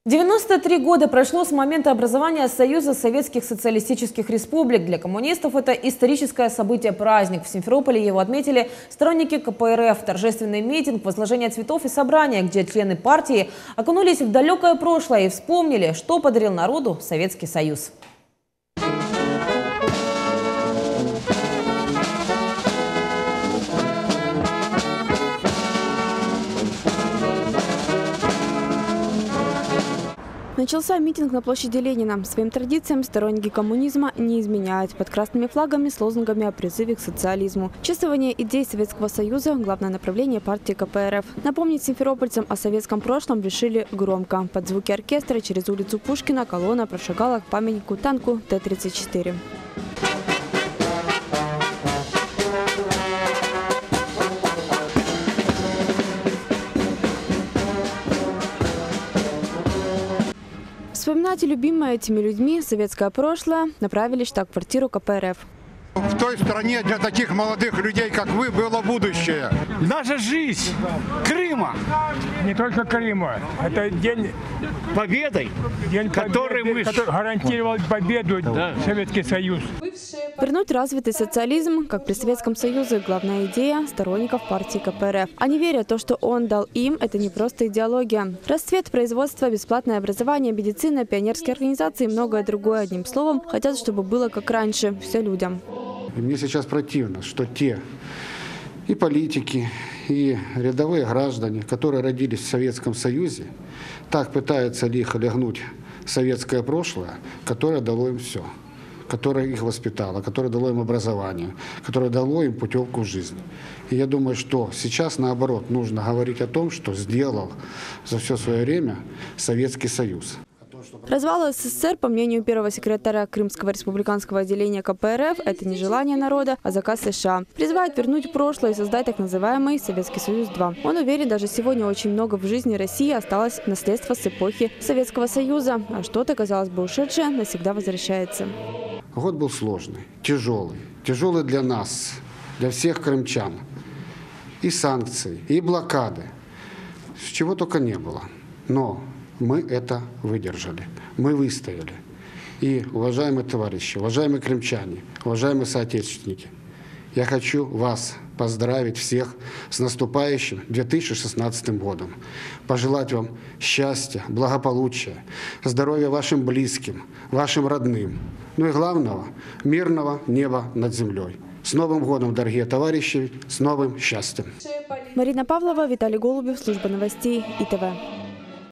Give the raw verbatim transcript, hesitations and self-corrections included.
девяносто три года прошло с момента образования Союза Советских Социалистических Республик. Для коммунистов это историческое событие-праздник. В Симферополе его отметили сторонники ка пэ эр эф. Торжественный митинг, возложение цветов и собрание, где члены партии окунулись в далекое прошлое и вспомнили, что подарил народу Советский Союз. Начался митинг на площади Ленина. Своим традициям сторонники коммунизма не изменяют. Под красными флагами с лозунгами о призыве к социализму. Чествование идей Советского Союза – главное направление партии ка пэ эр эф. Напомнить симферопольцам о советском прошлом решили громко. Под звуки оркестра через улицу Пушкина колонна прошагала к памятнику танку тэ тридцать четыре. Вспоминать любимое этими людьми советское прошлое направили в штаб-квартиру ка пэ эр эф. В той стране для таких молодых людей, как вы, было будущее. Наша жизнь Крыма. Не только Крыма. Это день Победой, день который победы, мы который гарантировал победу да. Советский Союз. Вернуть развитый социализм, как при Советском Союзе, главная идея сторонников партии ка пэ эр эф. Они верят, то, что он дал им, это не просто идеология. Расцвет производства, бесплатное образование, медицина, пионерские организации и многое другое. Одним словом, хотят, чтобы было как раньше, все людям. И мне сейчас противно, что те и политики, и рядовые граждане, которые родились в Советском Союзе, так пытаются лихо лягнуть советское прошлое, которое дало им все, которое их воспитало, которое дало им образование, которое дало им путевку в жизнь. И я думаю, что сейчас, наоборот, нужно говорить о том, что сделал за все свое время Советский Союз. Развал эс эс эс эр, по мнению первого секретаря Крымского республиканского отделения ка пэ эр эф, это не желание народа, а заказ США. Призывает вернуть прошлое и создать так называемый Советский Союз-два. Он уверен, даже сегодня очень много в жизни России осталось наследство с эпохи Советского Союза, а что-то, казалось бы, ушедшее, навсегда возвращается. Год был сложный, тяжелый. Тяжелый для нас, для всех крымчан. И санкции, и блокады. Чего только не было. Но мы это выдержали, мы выстояли. И, уважаемые товарищи, уважаемые крымчане, уважаемые соотечественники, я хочу вас поздравить всех с наступающим две тысячи шестнадцатым годом. Пожелать вам счастья, благополучия, здоровья вашим близким, вашим родным. Ну и главного, мирного неба над землей. С Новым годом, дорогие товарищи, с новым счастьем. Марина Павлова, Виталий Голубев, служба новостей и тэ вэ.